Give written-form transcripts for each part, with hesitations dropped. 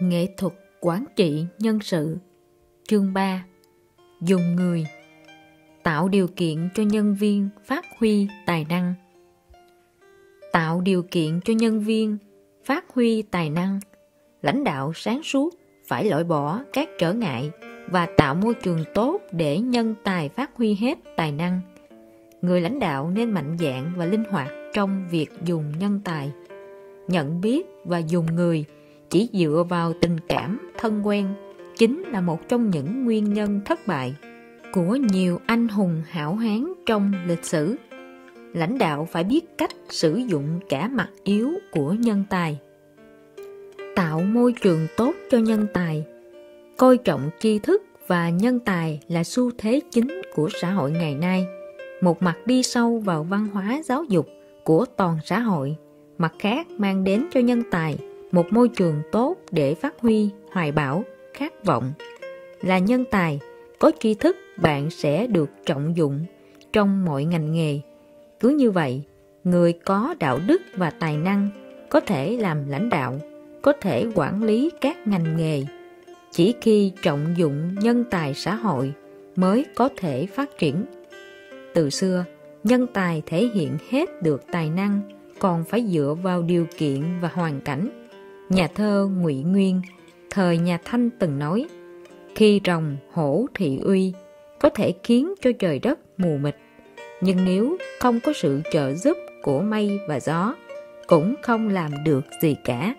Nghệ thuật quản trị nhân sự. Chương 3. Dùng người. Tạo điều kiện cho nhân viên phát huy tài năng. Tạo điều kiện cho nhân viên phát huy tài năng. Lãnh đạo sáng suốt phải loại bỏ các trở ngại và tạo môi trường tốt để nhân tài phát huy hết tài năng. Người lãnh đạo nên mạnh dạn và linh hoạt trong việc dùng nhân tài. Nhận biết và dùng người chỉ dựa vào tình cảm, thân quen chính là một trong những nguyên nhân thất bại của nhiều anh hùng hảo hán trong lịch sử. Lãnh đạo phải biết cách sử dụng cả mặt yếu của nhân tài. Tạo môi trường tốt cho nhân tài. Coi trọng tri thức và nhân tài là xu thế chính của xã hội ngày nay. Một mặt đi sâu vào văn hóa giáo dục của toàn xã hội, mặt khác mang đến cho nhân tài một môi trường tốt để phát huy hoài bão, khát vọng. Là nhân tài, có tri thức bạn sẽ được trọng dụng trong mọi ngành nghề. Cứ như vậy, người có đạo đức và tài năng có thể làm lãnh đạo, có thể quản lý các ngành nghề. Chỉ khi trọng dụng nhân tài xã hội mới có thể phát triển. Từ xưa, nhân tài thể hiện hết được tài năng còn phải dựa vào điều kiện và hoàn cảnh. Nhà thơ Ngụy Nguyên thời nhà Thanh từng nói: khi rồng hổ thị uy có thể khiến cho trời đất mù mịt, nhưng nếu không có sự trợ giúp của mây và gió cũng không làm được gì cả.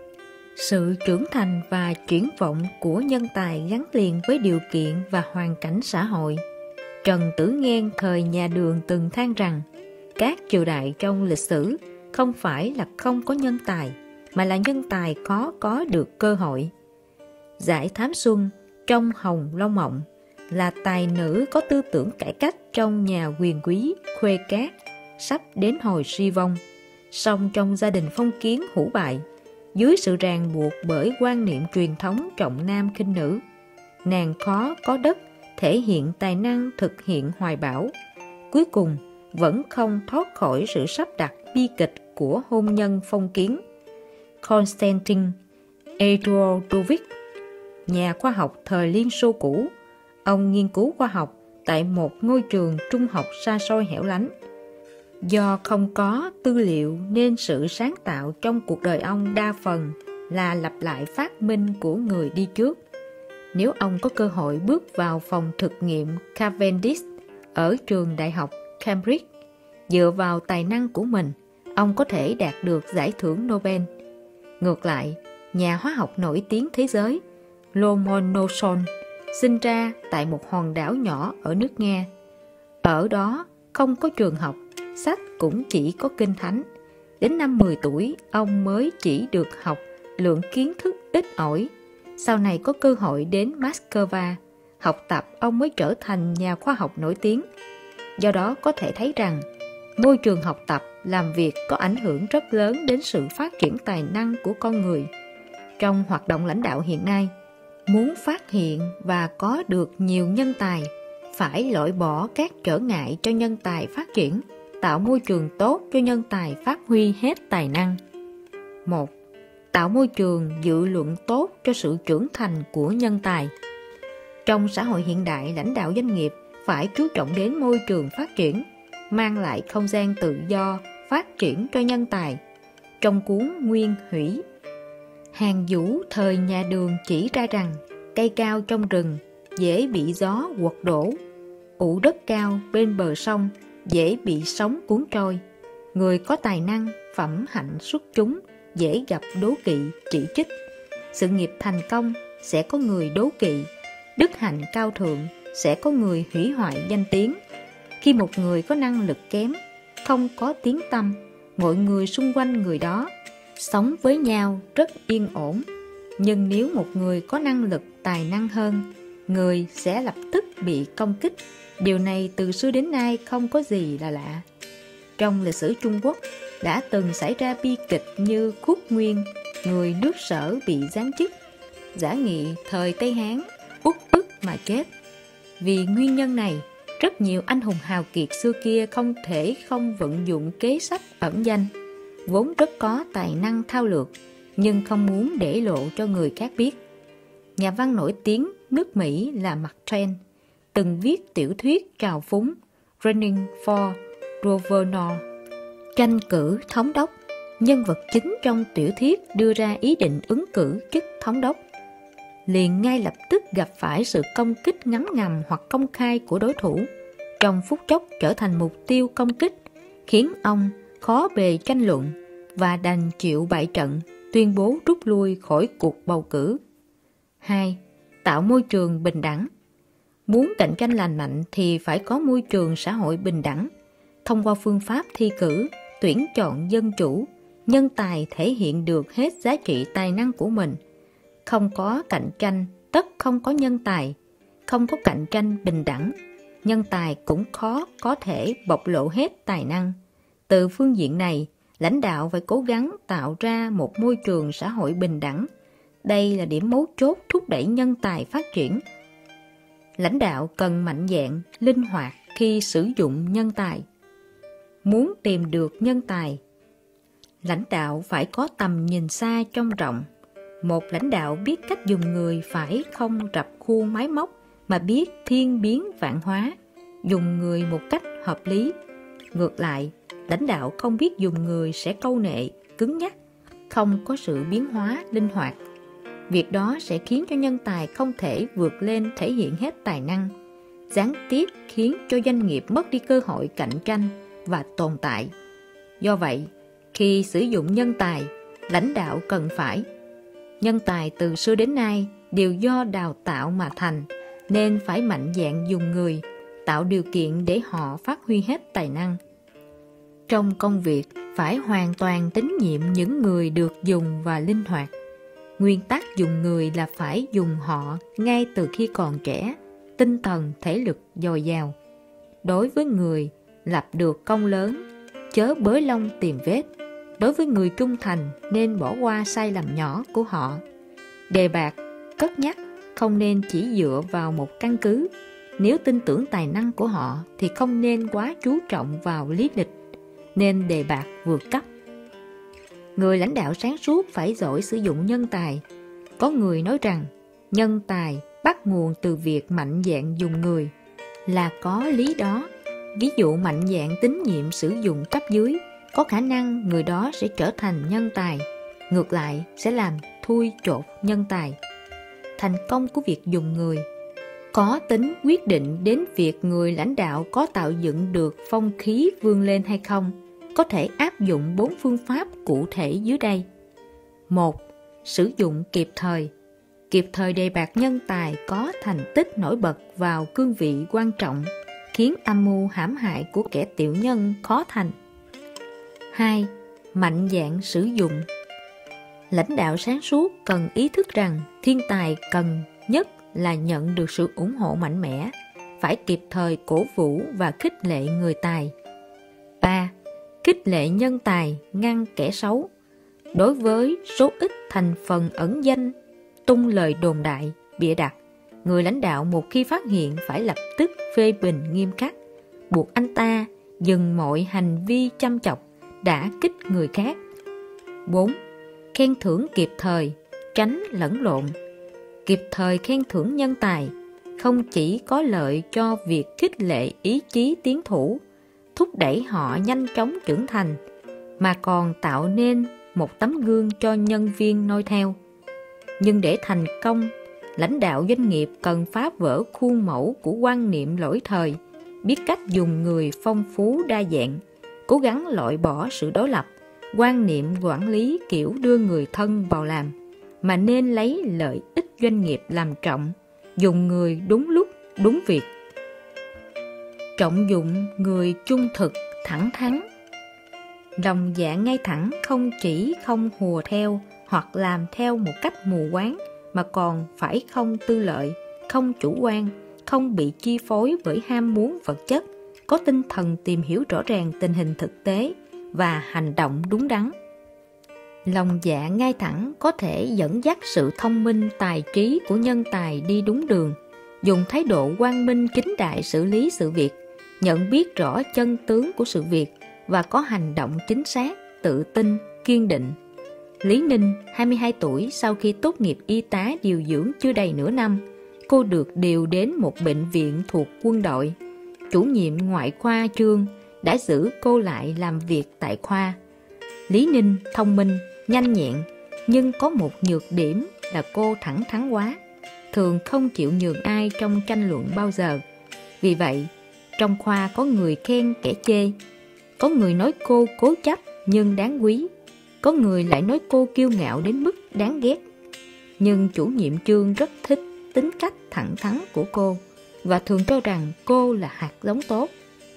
Sự trưởng thành và triển vọng của nhân tài gắn liền với điều kiện và hoàn cảnh xã hội. Trần Tử Nghèn thời nhà Đường từng than rằng các triều đại trong lịch sử không phải là không có nhân tài, mà là nhân tài khó có được cơ hội. Giải Thám Xuân trong Hồng Long Mộng là tài nữ có tư tưởng cải cách trong nhà quyền quý Khuê Cát, sắp đến hồi suy vong. Song trong gia đình phong kiến hủ bại, dưới sự ràng buộc bởi quan niệm truyền thống trọng nam khinh nữ, nàng khó có đất thể hiện tài năng thực hiện hoài bão. Cuối cùng vẫn không thoát khỏi sự sắp đặt bi kịch của hôn nhân phong kiến. Konstantin Eduardovich, nhà khoa học thời Liên Xô cũ, ông nghiên cứu khoa học tại một ngôi trường trung học xa xôi hẻo lánh. Do không có tư liệu nên sự sáng tạo trong cuộc đời ông đa phần là lặp lại phát minh của người đi trước. Nếu ông có cơ hội bước vào phòng thực nghiệm Cavendish ở trường đại học Cambridge, dựa vào tài năng của mình, ông có thể đạt được giải thưởng Nobel. Ngược lại, nhà hóa học nổi tiếng thế giới Lomonosov sinh ra tại một hòn đảo nhỏ ở nước Nga. Ở đó không có trường học, sách cũng chỉ có kinh thánh. Đến năm 10 tuổi, ông mới chỉ được học lượng kiến thức ít ỏi. Sau này có cơ hội đến Moscow học tập, ông mới trở thành nhà khoa học nổi tiếng. Do đó có thể thấy rằng môi trường học tập, làm việc có ảnh hưởng rất lớn đến sự phát triển tài năng của con người. Trong hoạt động lãnh đạo hiện nay, muốn phát hiện và có được nhiều nhân tài, phải loại bỏ các trở ngại cho nhân tài phát triển, tạo môi trường tốt cho nhân tài phát huy hết tài năng. 1. Tạo môi trường dự luận tốt cho sự trưởng thành của nhân tài. Trong xã hội hiện đại, lãnh đạo doanh nghiệp phải chú trọng đến môi trường phát triển, mang lại không gian tự do, phát triển cho nhân tài. Trong cuốn Nguyên Hủy, Hàn Vũ thời nhà Đường chỉ ra rằng cây cao trong rừng dễ bị gió quật đổ, ụ đất cao bên bờ sông dễ bị sóng cuốn trôi. Người có tài năng, phẩm hạnh xuất chúng dễ gặp đố kỵ, chỉ trích. Sự nghiệp thành công sẽ có người đố kỵ, đức hạnh cao thượng sẽ có người hủy hoại danh tiếng. Khi một người có năng lực kém, không có tiếng tăm, mọi người xung quanh người đó sống với nhau rất yên ổn. Nhưng nếu một người có năng lực, tài năng hơn, người sẽ lập tức bị công kích. Điều này từ xưa đến nay không có gì là lạ. Trong lịch sử Trung Quốc đã từng xảy ra bi kịch như Khúc Nguyên, người nước Sở bị giáng chức. Giả Nghị thời Tây Hán uất ức mà chết. Vì nguyên nhân này, rất nhiều anh hùng hào kiệt xưa kia không thể không vận dụng kế sách ẩn danh, vốn rất có tài năng thao lược, nhưng không muốn để lộ cho người khác biết. Nhà văn nổi tiếng nước Mỹ là Mark Twain từng viết tiểu thuyết trào phúng Running for Governor, tranh cử thống đốc. Nhân vật chính trong tiểu thuyết đưa ra ý định ứng cử chức thống đốc, liền ngay lập tức gặp phải sự công kích ngấm ngầm hoặc công khai của đối thủ, trong phút chốc trở thành mục tiêu công kích, khiến ông khó bề tranh luận và đành chịu bại trận, tuyên bố rút lui khỏi cuộc bầu cử. 2. Tạo môi trường bình đẳng. Muốn cạnh tranh lành mạnh thì phải có môi trường xã hội bình đẳng. Thông qua phương pháp thi cử, tuyển chọn dân chủ, nhân tài thể hiện được hết giá trị tài năng của mình. Không có cạnh tranh, tất không có nhân tài. Không có cạnh tranh bình đẳng, nhân tài cũng khó có thể bộc lộ hết tài năng. Từ phương diện này, lãnh đạo phải cố gắng tạo ra một môi trường xã hội bình đẳng. Đây là điểm mấu chốt thúc đẩy nhân tài phát triển. Lãnh đạo cần mạnh dạn, linh hoạt khi sử dụng nhân tài. Muốn tìm được nhân tài, lãnh đạo phải có tầm nhìn xa trông rộng. Một lãnh đạo biết cách dùng người phải không rập khuôn máy móc, mà biết thiên biến vạn hóa, dùng người một cách hợp lý. Ngược lại, lãnh đạo không biết dùng người sẽ câu nệ, cứng nhắc, không có sự biến hóa, linh hoạt. Việc đó sẽ khiến cho nhân tài không thể vượt lên thể hiện hết tài năng, gián tiếp khiến cho doanh nghiệp mất đi cơ hội cạnh tranh và tồn tại. Do vậy, khi sử dụng nhân tài, lãnh đạo cần phải: nhân tài từ xưa đến nay đều do đào tạo mà thành, nên phải mạnh dạn dùng người, tạo điều kiện để họ phát huy hết tài năng. Trong công việc, phải hoàn toàn tín nhiệm những người được dùng và linh hoạt. Nguyên tắc dùng người là phải dùng họ ngay từ khi còn trẻ, tinh thần, thể lực dồi dào. Đối với người lập được công lớn, chớ bới lông tìm vết. Đối với người trung thành, nên bỏ qua sai lầm nhỏ của họ. Đề bạt, cất nhắc không nên chỉ dựa vào một căn cứ. Nếu tin tưởng tài năng của họ thì không nên quá chú trọng vào lý lịch, nên đề bạt vượt cấp. Người lãnh đạo sáng suốt phải giỏi sử dụng nhân tài. Có người nói rằng nhân tài bắt nguồn từ việc mạnh dạn dùng người, là có lý đó. Ví dụ mạnh dạn tín nhiệm sử dụng cấp dưới, có khả năng người đó sẽ trở thành nhân tài. Ngược lại sẽ làm thui chột nhân tài. Thành công của việc dùng người có tính quyết định đến việc người lãnh đạo có tạo dựng được phong khí vươn lên hay không. Có thể áp dụng 4 phương pháp cụ thể dưới đây. 1. Sử dụng kịp thời. Kịp thời đề bạt nhân tài có thành tích nổi bật vào cương vị quan trọng, khiến âm mưu hãm hại của kẻ tiểu nhân khó thành. 2. Mạnh dạn sử dụng. Lãnh đạo sáng suốt cần ý thức rằng thiên tài cần nhất là nhận được sự ủng hộ mạnh mẽ, phải kịp thời cổ vũ và khích lệ người tài. 3. Khích lệ nhân tài, ngăn kẻ xấu. Đối với số ít thành phần ẩn danh, tung lời đồn đại, bịa đặt, người lãnh đạo một khi phát hiện phải lập tức phê bình nghiêm khắc, buộc anh ta dừng mọi hành vi châm chọc, đả kích người khác. 4. Khen thưởng kịp thời, tránh lẫn lộn. Kịp thời khen thưởng nhân tài không chỉ có lợi cho việc khích lệ ý chí tiến thủ, thúc đẩy họ nhanh chóng trưởng thành, mà còn tạo nên một tấm gương cho nhân viên noi theo. Nhưng để thành công, lãnh đạo doanh nghiệp cần phá vỡ khuôn mẫu của quan niệm lỗi thời, biết cách dùng người phong phú đa dạng, cố gắng loại bỏ sự đối lập, quan niệm quản lý kiểu đưa người thân vào làm, mà nên lấy lợi ích doanh nghiệp làm trọng, dùng người đúng lúc, đúng việc. Trọng dụng người trung thực, thẳng thắn. Lòng dạ ngay thẳng không chỉ không hùa theo hoặc làm theo một cách mù quáng, mà còn phải không tư lợi, không chủ quan, không bị chi phối bởi ham muốn vật chất, có tinh thần tìm hiểu rõ ràng tình hình thực tế và hành động đúng đắn. Lòng dạ ngay thẳng có thể dẫn dắt sự thông minh tài trí của nhân tài đi đúng đường, dùng thái độ quang minh chính đại xử lý sự việc, nhận biết rõ chân tướng của sự việc và có hành động chính xác, tự tin, kiên định. Lý Ninh, 22 tuổi, sau khi tốt nghiệp y tá điều dưỡng chưa đầy nửa năm, cô được điều đến một bệnh viện thuộc quân đội. Chủ nhiệm ngoại khoa Trương đã giữ cô lại làm việc tại khoa. Lý Ninh thông minh, nhanh nhẹn, nhưng có một nhược điểm là cô thẳng thắn quá, thường không chịu nhường ai trong tranh luận bao giờ. Vì vậy, trong khoa có người khen kẻ chê, có người nói cô cố chấp nhưng đáng quý, có người lại nói cô kiêu ngạo đến mức đáng ghét. Nhưng chủ nhiệm Trương rất thích tính cách thẳng thắn của cô và thường cho rằng cô là hạt giống tốt.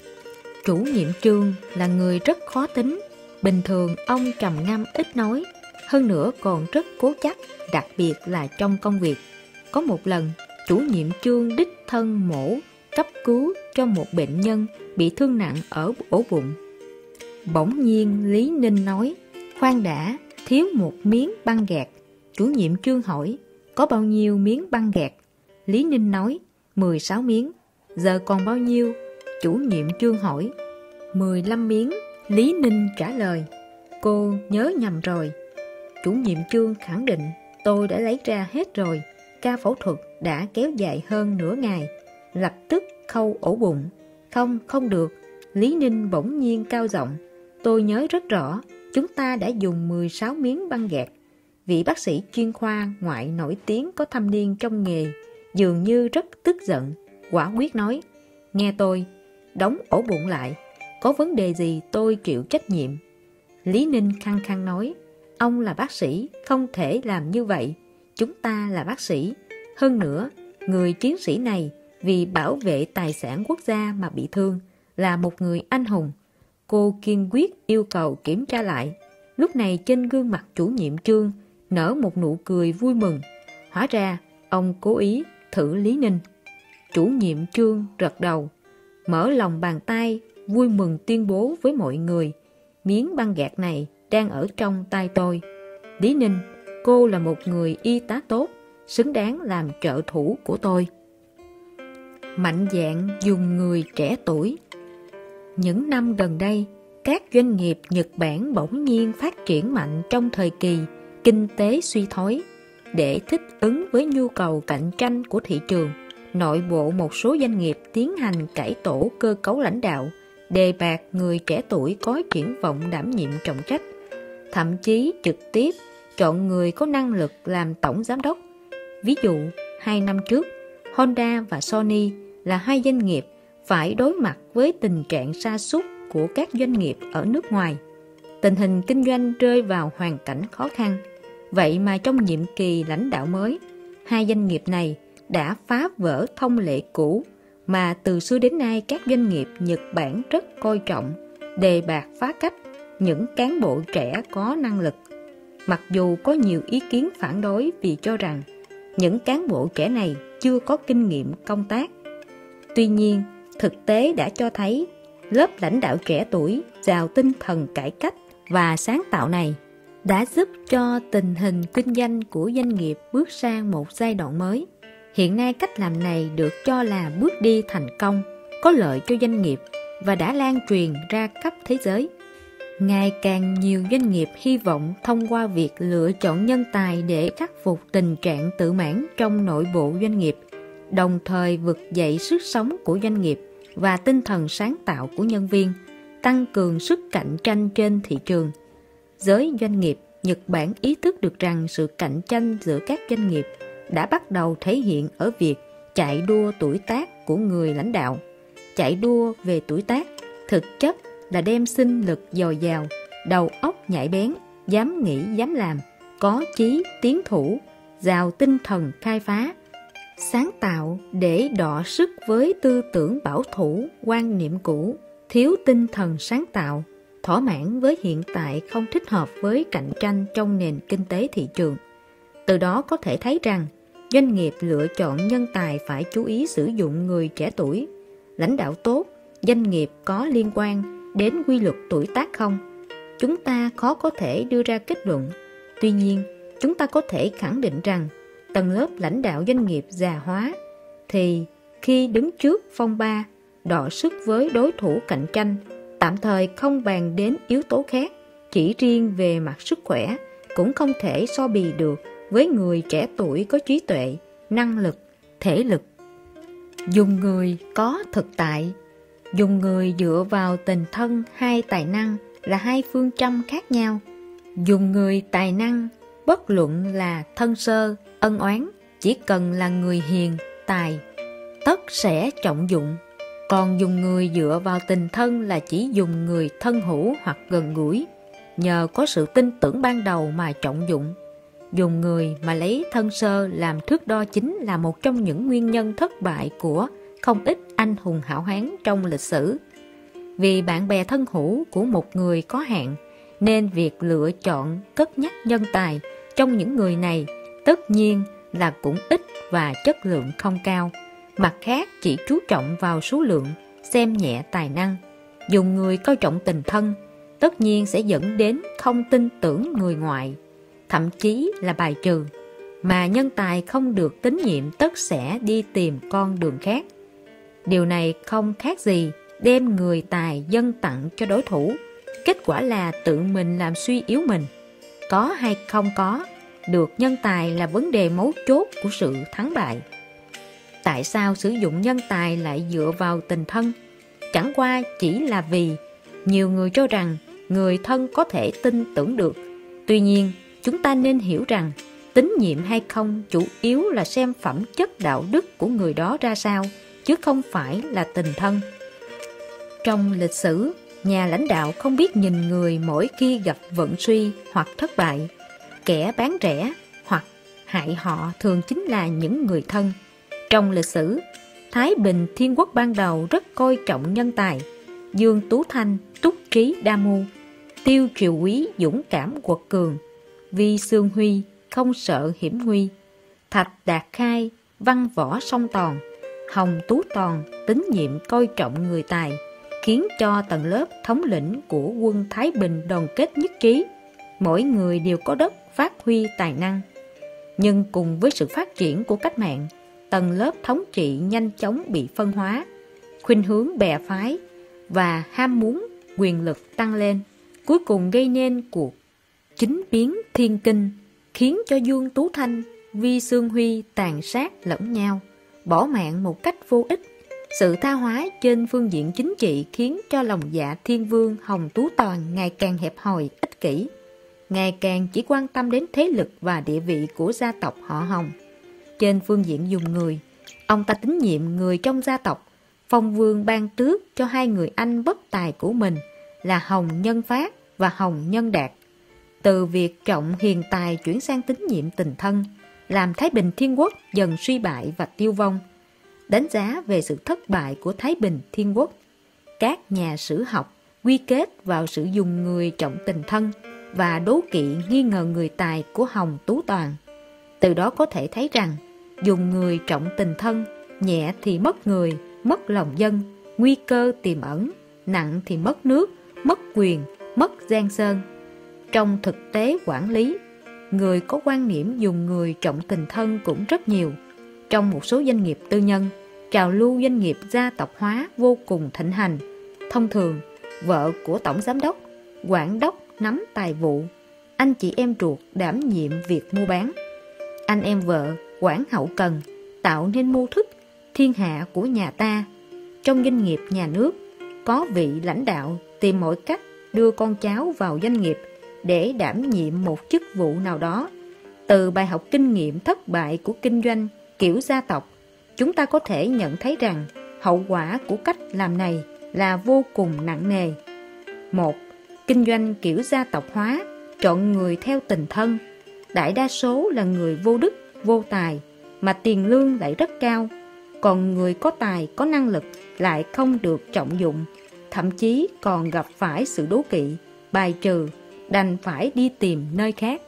Chủ nhiệm Trương là người rất khó tính, bình thường ông trầm ngâm ít nói, hơn nữa còn rất cố chấp, đặc biệt là trong công việc. Có một lần, chủ nhiệm Trương đích thân mổ cấp cứu cho một bệnh nhân bị thương nặng ở ổ bụng. Bỗng nhiên Lý Ninh nói, khoan đã, thiếu một miếng băng gạc. Chủ nhiệm Trương hỏi, có bao nhiêu miếng băng gạc? Lý Ninh nói, 16 miếng. Giờ còn bao nhiêu? Chủ nhiệm Trương hỏi. 15 miếng. Lý Ninh trả lời. Cô nhớ nhầm rồi. Chủ nhiệm Trương khẳng định, tôi đã lấy ra hết rồi. Ca phẫu thuật đã kéo dài hơn nửa ngày. Lập tức khâu ổ bụng. Không được. Lý Ninh bỗng nhiên cao giọng. Tôi nhớ rất rõ, chúng ta đã dùng 16 miếng băng gạc. Vị bác sĩ chuyên khoa ngoại nổi tiếng có thâm niên trong nghề dường như rất tức giận, quả quyết nói, nghe tôi, đóng ổ bụng lại, có vấn đề gì tôi chịu trách nhiệm. Lý Ninh khăng khăng nói, ông là bác sĩ, không thể làm như vậy, chúng ta là bác sĩ. Hơn nữa, người chiến sĩ này vì bảo vệ tài sản quốc gia mà bị thương, là một người anh hùng. Cô kiên quyết yêu cầu kiểm tra lại. Lúc này trên gương mặt chủ nhiệm Trương nở một nụ cười vui mừng. Hóa ra ông cố ý thử Lý Ninh. Chủ nhiệm Trương gật đầu, mở lòng bàn tay, vui mừng tuyên bố với mọi người, miếng băng gạc này đang ở trong tay tôi. Lý Ninh, cô là một người y tá tốt, xứng đáng làm trợ thủ của tôi. Mạnh dạn dùng người trẻ tuổi. Những năm gần đây, các doanh nghiệp Nhật Bản bỗng nhiên phát triển mạnh trong thời kỳ kinh tế suy thoái. Để thích ứng với nhu cầu cạnh tranh của thị trường, nội bộ một số doanh nghiệp tiến hành cải tổ cơ cấu lãnh đạo, đề bạt người trẻ tuổi có triển vọng đảm nhiệm trọng trách, thậm chí trực tiếp chọn người có năng lực làm tổng giám đốc. Ví dụ, 2 năm trước, Honda và Sony là hai doanh nghiệp phải đối mặt với tình trạng sa sút của các doanh nghiệp ở nước ngoài. Tình hình kinh doanh rơi vào hoàn cảnh khó khăn. Vậy mà trong nhiệm kỳ lãnh đạo mới, hai doanh nghiệp này đã phá vỡ thông lệ cũ mà từ xưa đến nay các doanh nghiệp Nhật Bản rất coi trọng, đề bạt phá cách những cán bộ trẻ có năng lực. Mặc dù có nhiều ý kiến phản đối vì cho rằng những cán bộ trẻ này chưa có kinh nghiệm công tác. Tuy nhiên, thực tế đã cho thấy lớp lãnh đạo trẻ tuổi giàu tinh thần cải cách và sáng tạo này đã giúp cho tình hình kinh doanh của doanh nghiệp bước sang một giai đoạn mới. Hiện nay cách làm này được cho là bước đi thành công, có lợi cho doanh nghiệp và đã lan truyền ra khắp thế giới. Ngày càng nhiều doanh nghiệp hy vọng thông qua việc lựa chọn nhân tài để khắc phục tình trạng tự mãn trong nội bộ doanh nghiệp, đồng thời vực dậy sức sống của doanh nghiệp và tinh thần sáng tạo của nhân viên, tăng cường sức cạnh tranh trên thị trường. Giới doanh nghiệp Nhật Bản ý thức được rằng sự cạnh tranh giữa các doanh nghiệp đã bắt đầu thể hiện ở việc chạy đua tuổi tác của người lãnh đạo. Chạy đua về tuổi tác thực chất là đem sinh lực dồi dào, đầu óc nhạy bén, dám nghĩ dám làm, có chí tiến thủ, giàu tinh thần khai phá, sáng tạo để đọ sức với tư tưởng bảo thủ, quan niệm cũ, thiếu tinh thần sáng tạo, thỏa mãn với hiện tại, không thích hợp với cạnh tranh trong nền kinh tế thị trường. Từ đó có thể thấy rằng doanh nghiệp lựa chọn nhân tài phải chú ý sử dụng người trẻ tuổi. Lãnh đạo tốt, doanh nghiệp có liên quan đến quy luật tuổi tác không? Chúng ta khó có thể đưa ra kết luận. Tuy nhiên, chúng ta có thể khẳng định rằng tầng lớp lãnh đạo doanh nghiệp già hóa thì khi đứng trước phong ba, đọ sức với đối thủ cạnh tranh, tạm thời không bàn đến yếu tố khác, chỉ riêng về mặt sức khỏe, cũng không thể so bì được với người trẻ tuổi có trí tuệ, năng lực, thể lực. Dùng người có thực tại, dùng người dựa vào tình thân hay tài năng là hai phương châm khác nhau. Dùng người tài năng, bất luận là thân sơ, ân oán, chỉ cần là người hiền, tài, tất sẽ trọng dụng. Còn dùng người dựa vào tình thân là chỉ dùng người thân hữu hoặc gần gũi, nhờ có sự tin tưởng ban đầu mà trọng dụng. Dùng người mà lấy thân sơ làm thước đo chính là một trong những nguyên nhân thất bại của không ít anh hùng hảo hán trong lịch sử. Vì bạn bè thân hữu của một người có hạn, nên việc lựa chọn cất nhắc nhân tài trong những người này tất nhiên là cũng ít và chất lượng không cao. Mặt khác chỉ chú trọng vào số lượng, xem nhẹ tài năng. Dùng người coi trọng tình thân, tất nhiên sẽ dẫn đến không tin tưởng người ngoại, thậm chí là bài trừ. Mà nhân tài không được tín nhiệm tất sẽ đi tìm con đường khác. Điều này không khác gì đem người tài dâng tặng cho đối thủ. Kết quả là tự mình làm suy yếu mình. Có hay không có được nhân tài là vấn đề mấu chốt của sự thắng bại. Tại sao sử dụng nhân tài lại dựa vào tình thân? Chẳng qua chỉ là vì nhiều người cho rằng người thân có thể tin tưởng được. Tuy nhiên, chúng ta nên hiểu rằng tín nhiệm hay không chủ yếu là xem phẩm chất đạo đức của người đó ra sao, chứ không phải là tình thân. Trong lịch sử, nhà lãnh đạo không biết nhìn người mỗi khi gặp vận suy hoặc thất bại. Kẻ bán rẻ hoặc hại họ thường chính là những người thân. Trong lịch sử, Thái Bình Thiên Quốc ban đầu rất coi trọng nhân tài. Dương Tú Thanh túc trí đa mưu, Tiêu Triều Quý dũng cảm quật cường, Vi Xương Huy không sợ hiểm nguy, Thạch Đạt Khai văn võ song toàn, Hồng Tú Toàn tín nhiệm coi trọng người tài, khiến cho tầng lớp thống lĩnh của quân Thái Bình đoàn kết nhất trí. Mỗi người đều có đất phát huy tài năng. Nhưng cùng với sự phát triển của cách mạng, tầng lớp thống trị nhanh chóng bị phân hóa, khuynh hướng bè phái và ham muốn quyền lực tăng lên, cuối cùng gây nên cuộc chính biến thiên kinh, khiến cho Dương Tú Thanh, Vi Xương Huy tàn sát lẫn nhau, bỏ mạng một cách vô ích. Sự tha hóa trên phương diện chính trị khiến cho lòng dạ Thiên Vương Hồng Tú Toàn ngày càng hẹp hòi, ích kỷ, ngày càng chỉ quan tâm đến thế lực và địa vị của gia tộc họ Hồng. Trên phương diện dùng người, ông ta tín nhiệm người trong gia tộc, phong vương ban tước cho hai người anh bất tài của mình là Hồng Nhân Phát và Hồng Nhân Đạt. Từ việc trọng hiền tài chuyển sang tín nhiệm tình thân, làm Thái Bình Thiên Quốc dần suy bại và tiêu vong. Đánh giá về sự thất bại của Thái Bình Thiên Quốc, các nhà sử học quy kết vào sự dùng người trọng tình thân và đố kỵ nghi ngờ người tài của Hồng Tú Toàn. Từ đó có thể thấy rằng dùng người trọng tình thân, nhẹ thì mất người, mất lòng dân, nguy cơ tiềm ẩn, nặng thì mất nước, mất quyền, mất giang sơn. Trong thực tế quản lý, người có quan niệm dùng người trọng tình thân cũng rất nhiều. Trong một số doanh nghiệp tư nhân, trào lưu doanh nghiệp gia tộc hóa vô cùng thịnh hành. Thông thường, vợ của tổng giám đốc, quản đốc nắm tài vụ, anh chị em ruột đảm nhiệm việc mua bán. Anh em vợ quản hậu cần, tạo nên mô thức thiên hạ của nhà ta. Trong doanh nghiệp nhà nước, có vị lãnh đạo tìm mọi cách đưa con cháu vào doanh nghiệp để đảm nhiệm một chức vụ nào đó. Từ bài học kinh nghiệm thất bại của kinh doanh kiểu gia tộc, chúng ta có thể nhận thấy rằng hậu quả của cách làm này là vô cùng nặng nề. 1. Kinh doanh kiểu gia tộc hóa, chọn người theo tình thân. Đại đa số là người vô đức, vô tài, mà tiền lương lại rất cao. Còn người có tài, có năng lực lại không được trọng dụng, thậm chí còn gặp phải sự đố kỵ, bài trừ, đành phải đi tìm nơi khác.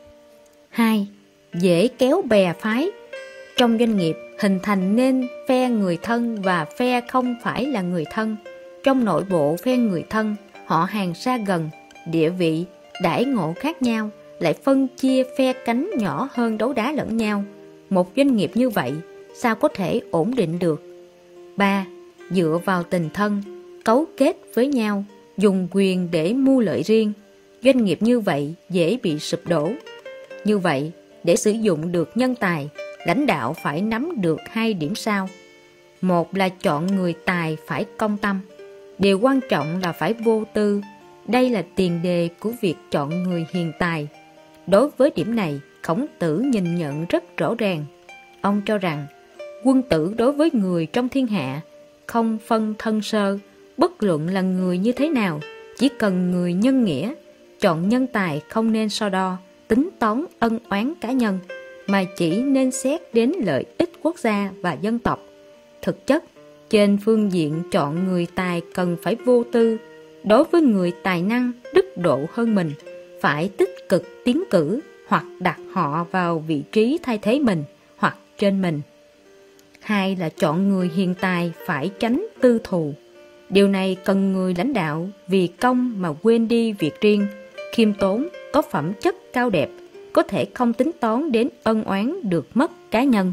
2. Dễ kéo bè phái. Trong doanh nghiệp hình thành nên phe người thân và phe không phải là người thân. Trong nội bộ phe người thân, họ hàng xa gần, địa vị, đãi ngộ khác nhau, lại phân chia phe cánh nhỏ hơn đấu đá lẫn nhau. Một doanh nghiệp như vậy sao có thể ổn định được? 3. Dựa vào tình thân, cấu kết với nhau, dùng quyền để mưu lợi riêng. doanh nghiệp như vậy dễ bị sụp đổ. Như vậy, để sử dụng được nhân tài, lãnh đạo phải nắm được 2 điểm sau. Một là chọn người tài phải công tâm. Điều quan trọng là phải vô tư. Đây là tiền đề của việc chọn người hiền tài. Đối với điểm này, Khổng Tử nhìn nhận rất rõ ràng. Ông cho rằng, quân tử đối với người trong thiên hạ không phân thân sơ, bất luận là người như thế nào, chỉ cần người nhân nghĩa. Chọn nhân tài không nên so đo, tính toán ân oán cá nhân, mà chỉ nên xét đến lợi ích quốc gia và dân tộc. Thực chất, trên phương diện chọn người tài cần phải vô tư. Đối với người tài năng, đức độ hơn mình, phải tích cực tiến cử hoặc đặt họ vào vị trí thay thế mình hoặc trên mình. 2 là chọn người hiền tài phải tránh tư thù. Điều này cần người lãnh đạo vì công mà quên đi việc riêng, khiêm tốn, có phẩm chất cao đẹp, có thể không tính toán đến ân oán được mất cá nhân.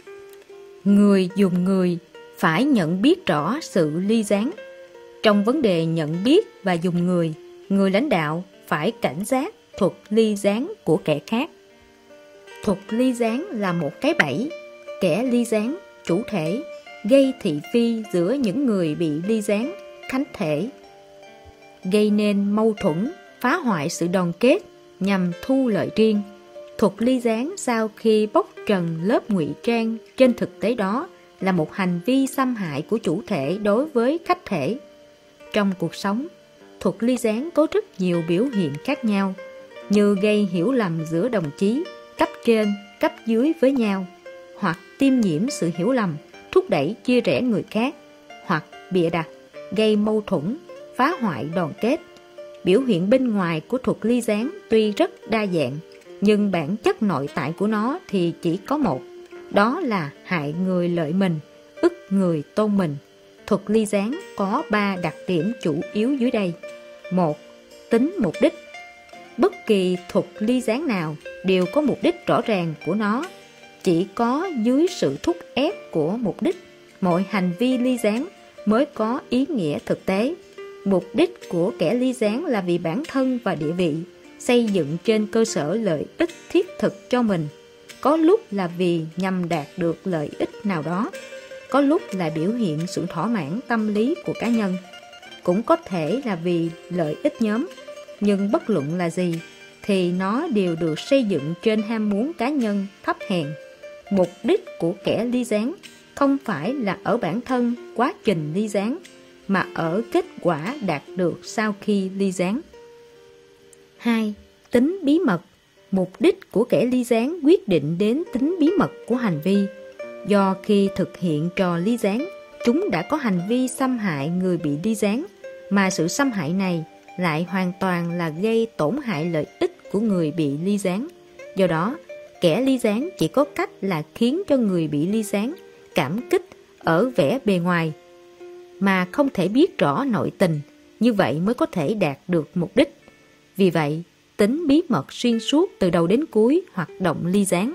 Người dùng người phải nhận biết rõ sự ly gián. Trong vấn đề nhận biết và dùng người lãnh đạo phải cảnh giác thuật ly gián của kẻ khác. Thuật ly gián là một cái bẫy. Kẻ ly gián, chủ thể, gây thị phi giữa những người bị ly gián, khánh thể, gây nên mâu thuẫn, phá hoại sự đoàn kết nhằm thu lợi riêng. Thuật ly gián sau khi bóc trần lớp ngụy trang trên thực tế đó là một hành vi xâm hại của chủ thể đối với khách thể. Trong cuộc sống, thuật ly gián có rất nhiều biểu hiện khác nhau, như gây hiểu lầm giữa đồng chí, cấp trên, cấp dưới với nhau, hoặc tiêm nhiễm sự hiểu lầm, thúc đẩy chia rẽ người khác, hoặc bịa đặt, gây mâu thuẫn, phá hoại đoàn kết. Biểu hiện bên ngoài của thuật ly gián tuy rất đa dạng, nhưng bản chất nội tại của nó thì chỉ có một, đó là hại người lợi mình, ức người tôn mình. Thuật ly gián có 3 đặc điểm chủ yếu dưới đây. 1. Tính mục đích. Bất kỳ thuật ly gián nào đều có mục đích rõ ràng của nó. Chỉ có dưới sự thúc ép của mục đích, mọi hành vi ly gián mới có ý nghĩa thực tế. Mục đích của kẻ ly gián là vì bản thân và địa vị, xây dựng trên cơ sở lợi ích thiết thực cho mình. Có lúc là vì nhằm đạt được lợi ích nào đó, có lúc là biểu hiện sự thỏa mãn tâm lý của cá nhân, cũng có thể là vì lợi ích nhóm. Nhưng bất luận là gì thì nó đều được xây dựng trên ham muốn cá nhân thấp hèn. Mục đích của kẻ ly gián không phải là ở bản thân quá trình ly gián, mà ở kết quả đạt được sau khi ly gián. 2. Tính bí mật. Mục đích của kẻ ly gián quyết định đến tính bí mật của hành vi. Do khi thực hiện trò ly gián, chúng đã có hành vi xâm hại người bị ly gián, mà sự xâm hại này lại hoàn toàn là gây tổn hại lợi ích của người bị ly gián. Do đó, kẻ ly gián chỉ có cách là khiến cho người bị ly gián cảm kích ở vẻ bề ngoài, mà không thể biết rõ nội tình, như vậy mới có thể đạt được mục đích. Vì vậy, tính bí mật xuyên suốt từ đầu đến cuối hoạt động ly gián.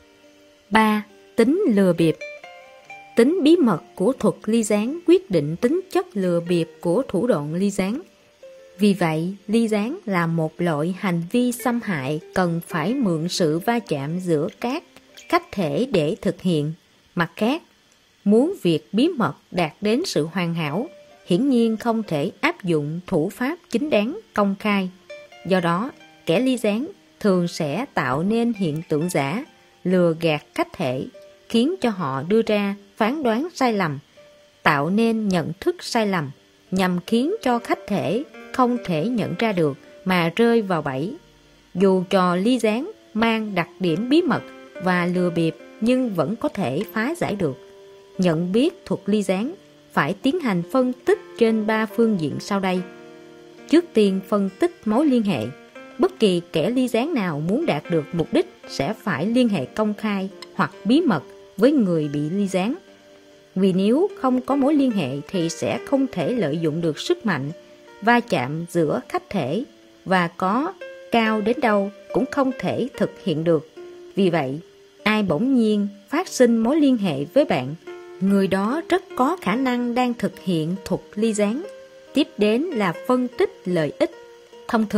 3. Tính lừa bịp. Tính bí mật của thuật ly gián quyết định tính chất lừa bịp của thủ đoạn ly gián. Vì vậy, ly gián là một loại hành vi xâm hại cần phải mượn sự va chạm giữa các khách thể để thực hiện. Mặt khác, muốn việc bí mật đạt đến sự hoàn hảo, hiển nhiên không thể áp dụng thủ pháp chính đáng, công khai. Do đó, kẻ ly gián thường sẽ tạo nên hiện tượng giả, lừa gạt khách thể, khiến cho họ đưa ra phán đoán sai lầm, tạo nên nhận thức sai lầm, nhằm khiến cho khách thể không thể nhận ra được mà rơi vào bẫy. Dù trò ly gián mang đặc điểm bí mật và lừa bịp nhưng vẫn có thể phá giải được. Nhận biết thuật ly gián phải tiến hành phân tích trên 3 phương diện sau đây. Trước tiên, phân tích mối liên hệ. Bất kỳ kẻ ly gián nào muốn đạt được mục đích sẽ phải liên hệ công khai hoặc bí mật với người bị ly gián. Vì nếu không có mối liên hệ thì sẽ không thể lợi dụng được sức mạnh va chạm giữa khách thể, và có cao đến đâu cũng không thể thực hiện được. Vì vậy, ai bỗng nhiên phát sinh mối liên hệ với bạn, người đó rất có khả năng đang thực hiện thuật ly gián. Tiếp đến là phân tích lợi ích. Thông thường,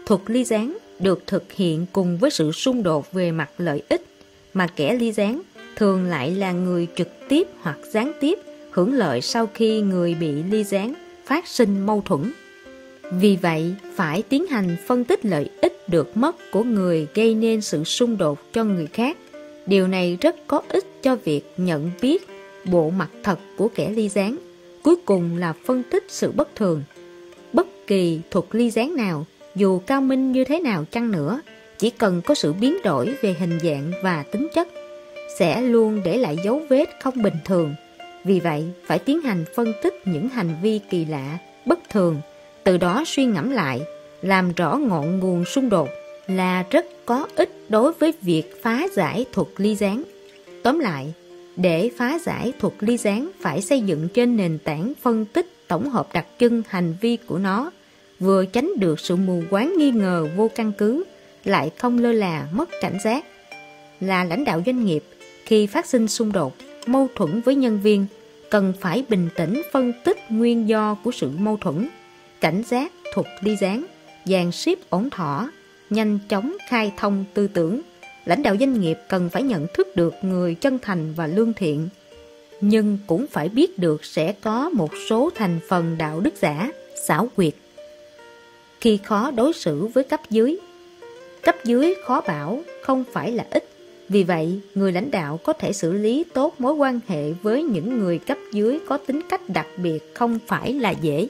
Thuật ly gián được thực hiện cùng với sự xung đột về mặt lợi ích, mà kẻ ly gián thường lại là người trực tiếp hoặc gián tiếp hưởng lợi sau khi người bị ly gián phát sinh mâu thuẫn. Vì vậy, phải tiến hành phân tích lợi ích được mất của người gây nên sự xung đột cho người khác. Điều này rất có ích cho việc nhận biết bộ mặt thật của kẻ ly gián. Cuối cùng là phân tích sự bất thường. Bất kỳ thuật ly gián nào, dù cao minh như thế nào chăng nữa, chỉ cần có sự biến đổi về hình dạng và tính chất, sẽ luôn để lại dấu vết không bình thường. Vì vậy, phải tiến hành phân tích những hành vi kỳ lạ, bất thường, từ đó suy ngẫm lại, làm rõ ngọn nguồn xung đột là rất có ích đối với việc phá giải thuật ly gián. Tóm lại, để phá giải thuật ly gián phải xây dựng trên nền tảng phân tích tổng hợp đặc trưng hành vi của nó, vừa tránh được sự mù quáng nghi ngờ vô căn cứ, lại không lơ là mất cảnh giác. Là lãnh đạo doanh nghiệp, khi phát sinh xung đột, mâu thuẫn với nhân viên, cần phải bình tĩnh phân tích nguyên do của sự mâu thuẫn, cảnh giác thuật ly gián, dàn xếp ổn thỏa, nhanh chóng khai thông tư tưởng. Lãnh đạo doanh nghiệp cần phải nhận thức được người chân thành và lương thiện, nhưng cũng phải biết được sẽ có một số thành phần đạo đức giả, xảo quyệt. Khi khó đối xử với cấp dưới khó bảo không phải là ít. Vì vậy, người lãnh đạo có thể xử lý tốt mối quan hệ với những người cấp dưới có tính cách đặc biệt không phải là dễ.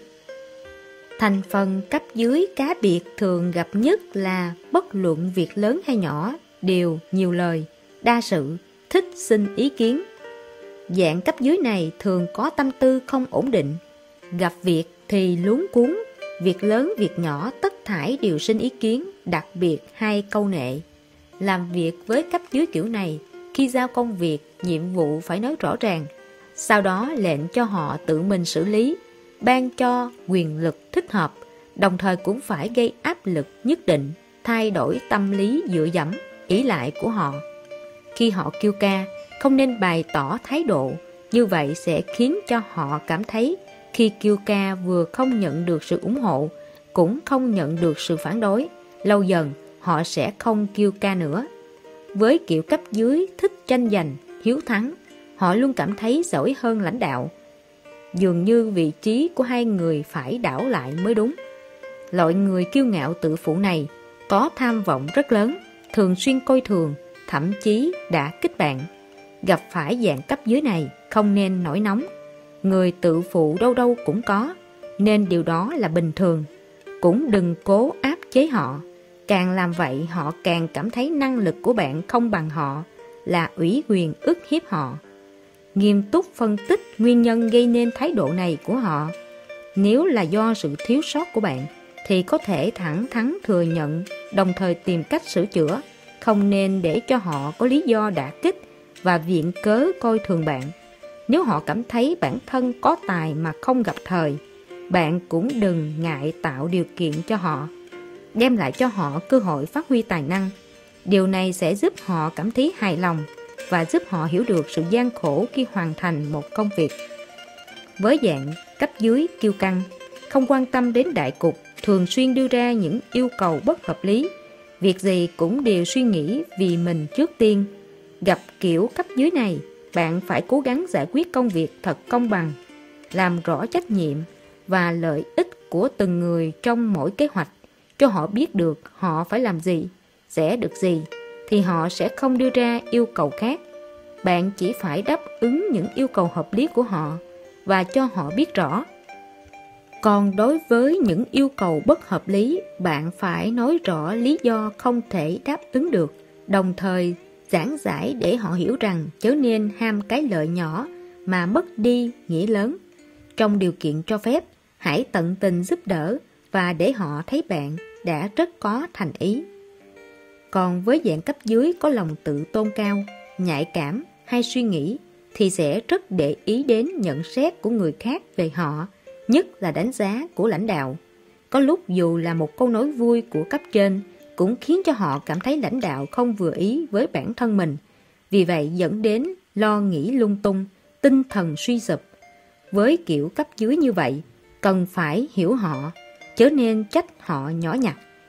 Thành phần cấp dưới cá biệt thường gặp nhất là bất luận việc lớn hay nhỏ đều nhiều lời, đa sự, thích xin ý kiến. Dạng cấp dưới này thường có tâm tư không ổn định, gặp việc thì luống cuống, việc lớn việc nhỏ tất thảy đều xin ý kiến, đặc biệt hay câu nệ. Làm việc với cấp dưới kiểu này, khi giao công việc, nhiệm vụ phải nói rõ ràng, sau đó lệnh cho họ tự mình xử lý, ban cho quyền lực thích hợp, đồng thời cũng phải gây áp lực nhất định, thay đổi tâm lý dựa dẫm, ỷ lại của họ. Khi họ kêu ca, không nên bày tỏ thái độ, như vậy sẽ khiến cho họ cảm thấy khi kêu ca vừa không nhận được sự ủng hộ, cũng không nhận được sự phản đối. Lâu dần, họ sẽ không kêu ca nữa. Với kiểu cấp dưới thích tranh giành, hiếu thắng, họ luôn cảm thấy giỏi hơn lãnh đạo. Dường như vị trí của hai người phải đảo lại mới đúng. Loại người kiêu ngạo tự phụ này có tham vọng rất lớn, thường xuyên coi thường, thậm chí đã kích bạn. Gặp phải dạng cấp dưới này không nên nổi nóng. Người tự phụ đâu đâu cũng có, nên điều đó là bình thường. Cũng đừng cố áp chế họ. Càng làm vậy họ càng cảm thấy năng lực của bạn không bằng họ, là ủy quyền ức hiếp họ. Nghiêm túc phân tích nguyên nhân gây nên thái độ này của họ. Nếu là do sự thiếu sót của bạn, thì có thể thẳng thắn thừa nhận, đồng thời tìm cách sửa chữa. Không nên để cho họ có lý do đả kích và viện cớ coi thường bạn. Nếu họ cảm thấy bản thân có tài mà không gặp thời, bạn cũng đừng ngại tạo điều kiện cho họ, đem lại cho họ cơ hội phát huy tài năng. Điều này sẽ giúp họ cảm thấy hài lòng và giúp họ hiểu được sự gian khổ khi hoàn thành một công việc. Với dạng cấp dưới kiêu căng, không quan tâm đến đại cục, thường xuyên đưa ra những yêu cầu bất hợp lý, việc gì cũng đều suy nghĩ vì mình trước tiên. Gặp kiểu cấp dưới này, bạn phải cố gắng giải quyết công việc thật công bằng, làm rõ trách nhiệm và lợi ích của từng người trong mỗi kế hoạch, cho họ biết được họ phải làm gì, sẽ được gì, thì họ sẽ không đưa ra yêu cầu khác. Bạn chỉ phải đáp ứng những yêu cầu hợp lý của họ và cho họ biết rõ. Còn đối với những yêu cầu bất hợp lý, bạn phải nói rõ lý do không thể đáp ứng được, đồng thời giảng giải để họ hiểu rằng chớ nên ham cái lợi nhỏ mà mất đi nghĩa lớn. Trong điều kiện cho phép, hãy tận tình giúp đỡ và để họ thấy bạn đã rất có thành ý. Còn với dạng cấp dưới có lòng tự tôn cao, nhạy cảm hay suy nghĩ, thì sẽ rất để ý đến nhận xét của người khác về họ, nhất là đánh giá của lãnh đạo. Có lúc dù là một câu nói vui của cấp trên cũng khiến cho họ cảm thấy lãnh đạo không vừa ý với bản thân mình. Vì vậy dẫn đến lo nghĩ lung tung, tinh thần suy sụp. Với kiểu cấp dưới như vậy, cần phải hiểu họ, chớ nên trách họ nhỏ nhặt,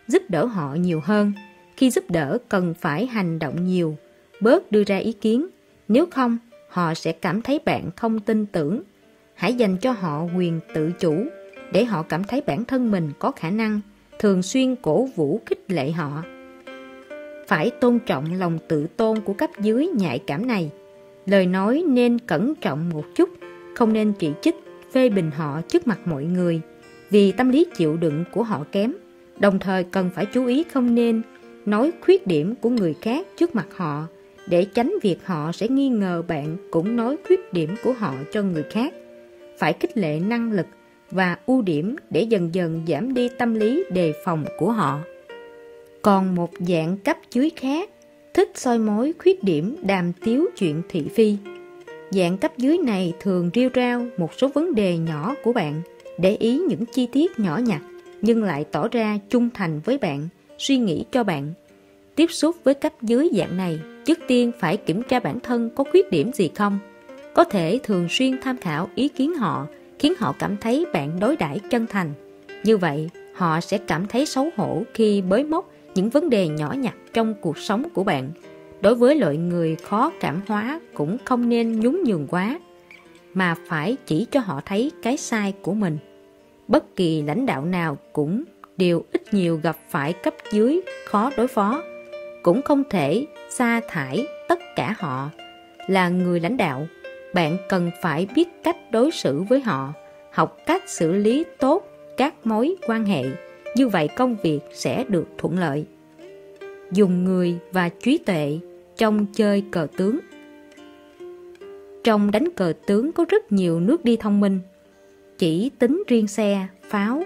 giúp đỡ họ nhiều hơn. Khi giúp đỡ cần phải hành động nhiều, bớt đưa ra ý kiến. Nếu không, họ sẽ cảm thấy bạn không tin tưởng. Hãy dành cho họ quyền tự chủ, để họ cảm thấy bản thân mình có khả năng. Thường xuyên cổ vũ khích lệ họ. Phải tôn trọng lòng tự tôn của cấp dưới nhạy cảm này. Lời nói nên cẩn trọng một chút, không nên chỉ trích, phê bình họ trước mặt mọi người, vì tâm lý chịu đựng của họ kém. Đồng thời cần phải chú ý không nên nói khuyết điểm của người khác trước mặt họ, để tránh việc họ sẽ nghi ngờ bạn cũng nói khuyết điểm của họ cho người khác. Phải khích lệ năng lực và ưu điểm để dần dần giảm đi tâm lý đề phòng của họ. Còn một dạng cấp dưới khác thích soi mói khuyết điểm, đàm tiếu chuyện thị phi. Dạng cấp dưới này thường rêu rao một số vấn đề nhỏ của bạn, để ý những chi tiết nhỏ nhặt, nhưng lại tỏ ra trung thành với bạn, suy nghĩ cho bạn. Tiếp xúc với cấp dưới dạng này, trước tiên phải kiểm tra bản thân có khuyết điểm gì không. Có thể thường xuyên tham khảo ý kiến họ, khiến họ cảm thấy bạn đối đãi chân thành. Như vậy, họ sẽ cảm thấy xấu hổ khi bới móc những vấn đề nhỏ nhặt trong cuộc sống của bạn. Đối với loại người khó cảm hóa cũng không nên nhún nhường quá, mà phải chỉ cho họ thấy cái sai của mình. Bất kỳ lãnh đạo nào cũng đều ít nhiều gặp phải cấp dưới khó đối phó. Cũng không thể sa thải tất cả họ. Là người lãnh đạo, bạn cần phải biết cách đối xử với họ, học cách xử lý tốt các mối quan hệ. Như vậy công việc sẽ được thuận lợi. Dùng người và trí tuệ trong chơi cờ tướng. Trong đánh cờ tướng có rất nhiều nước đi thông minh. Chỉ tính riêng xe, pháo,